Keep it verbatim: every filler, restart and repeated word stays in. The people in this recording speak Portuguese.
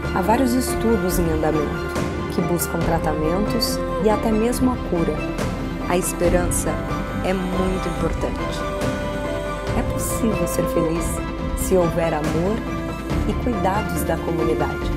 Há vários estudos em andamento que buscam tratamentos e até mesmo a cura. A esperança é muito importante. É possível ser feliz se houver amor e cuidados da comunidade.